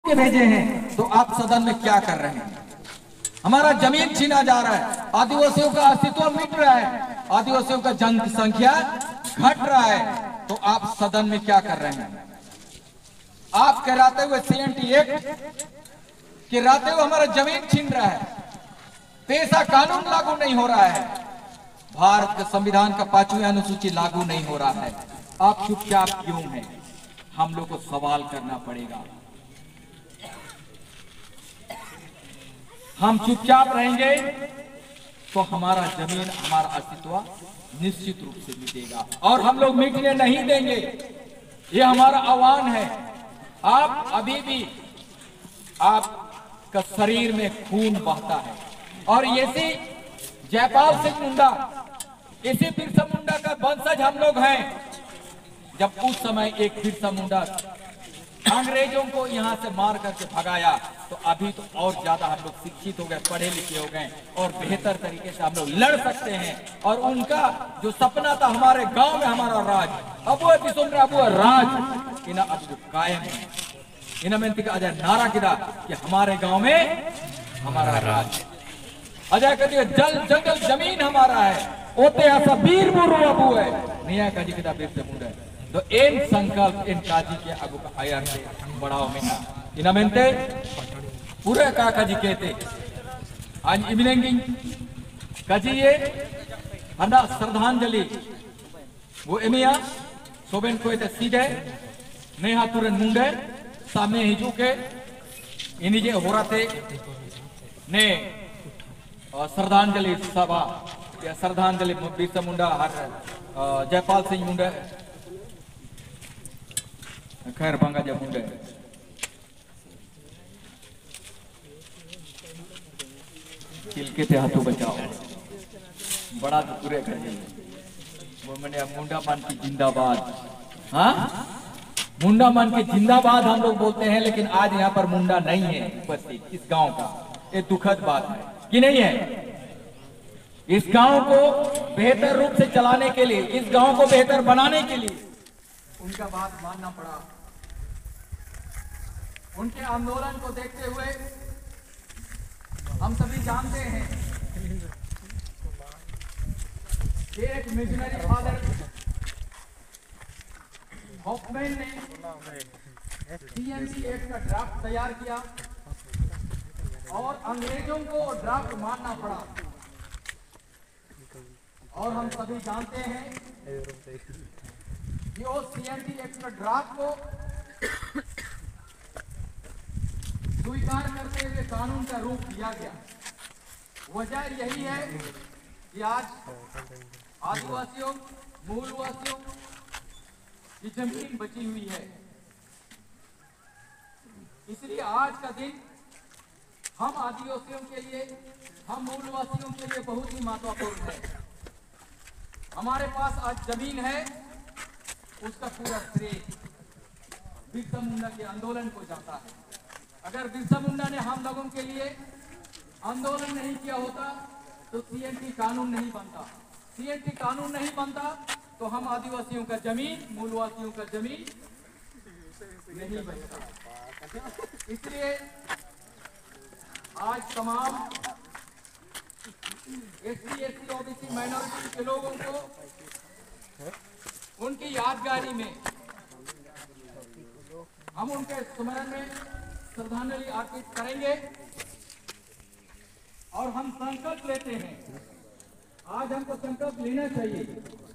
भेजे हैं, तो आप सदन में क्या कर रहे हैं? हमारा जमीन छीना जा रहा है, आदिवासियों का अस्तित्व मिट रहा है, आदिवासियों का जनसंख्या घट रहा है, तो आप सदन में क्या कर रहे हैं? आप कहलाते हुए CNT एक्ट कहलाते हुए हमारा जमीन छीन रहा है, पेशा कानून लागू नहीं हो रहा है, भारत के संविधान का 5वीं अनुसूची लागू नहीं हो रहा है। आप चुपचाप क्यों हैं? हम लोग को सवाल करना पड़ेगा। हम चुपचाप रहेंगे तो हमारा जमीन, हमारा अस्तित्व निश्चित रूप से मिटेगा, और हम लोग मिटने नहीं देंगे। ये हमारा आह्वान है। आप अभी भी, आपका शरीर में खून बहता है, और ऐसे जयपाल सिंह मुंडा, इसी बिरसा मुंडा का वंशज हम लोग हैं। जब उस समय एक बिरसा मुंडा अंग्रेजों को यहां से मार करके भगाया, तो अभी तो और ज्यादा हम लोग शिक्षित हो गए, पढ़े लिखे हो गए, और बेहतर तरीके से हम लोग लड़ सकते हैं। और उनका जो सपना था हमारे गांव में हमारा राज, अब वो राज इन्हें अब कायम है। इन्हें मैंने अजय नारा किया कि हमारे गांव में हमारा राज, अजय कहते जल जंगल जमीन हमारा है, ओते ऐसा वीर मुरु अबू है निया काजी किता बिरसा मुंडा। तो इन संकल्प इन काजी के अगु का आयर से बढ़ाओ में इना मेंते पूरे काजी कहते आज इवनिंग काजी ये हंदा श्रद्धांजलि वो एमिया सोबेन को इते सीधे नेहा तुरन मुंडे सामने हिजू के इन्हीं जे होराते ने श्रद्धांजलि सभा या श्रद्धांजलि बिरसा मुंडा जयपाल सिंह मुंडा खैर बांगा जब मुंडे किलके थे हाथों बचाओ बड़ा तो पूरे कर वो मैंने मुंडा मान की जिंदाबाद। हाँ, मुंडा मान के जिंदाबाद हम लोग बोलते हैं, लेकिन आज यहाँ पर मुंडा नहीं है उपस्थित इस गांव का। ये दुखद बात है कि नहीं है? इस गांव को बेहतर रूप से चलाने के लिए, इस गांव को बेहतर बनाने के लिए उनका बात मानना पड़ा। उनके आंदोलन को देखते हुए हम सभी जानते हैं कि एक मिशनरी फादर हॉफमैन ने CNT एक्ट का ड्राफ्ट तैयार किया, और अंग्रेजों को ड्राफ्ट मानना पड़ा। और हम सभी जानते हैं कि उस CNT एक्ट का ड्राफ्ट को स्वीकार करते हुए कानून का रूप दिया गया। वजह यही है कि आज आदिवासियों, मूलवासियों की जमीन बची हुई है। इसलिए आज का दिन हम आदिवासियों के लिए, हम मूलवासियों के लिए बहुत ही महत्वपूर्ण है। हमारे पास आज जमीन है, उसका पूरा श्रेय बिरसा मुंडा के आंदोलन को जाता है। अगर बिरसा मुंडा ने हम लोगों के लिए आंदोलन नहीं किया होता तो CNT कानून नहीं बनता। CNT कानून नहीं बनता तो हम आदिवासियों का जमीन, मूलवासियों का जमीन नहीं बनता। इसलिए आज तमाम SC, ST, OBC माइनॉरिटी के लोगों को उनकी यादगारी में हम उनके स्मरण में श्रद्धांजलि अर्पित करेंगे। और हम संकल्प लेते हैं, आज हमको संकल्प लेना चाहिए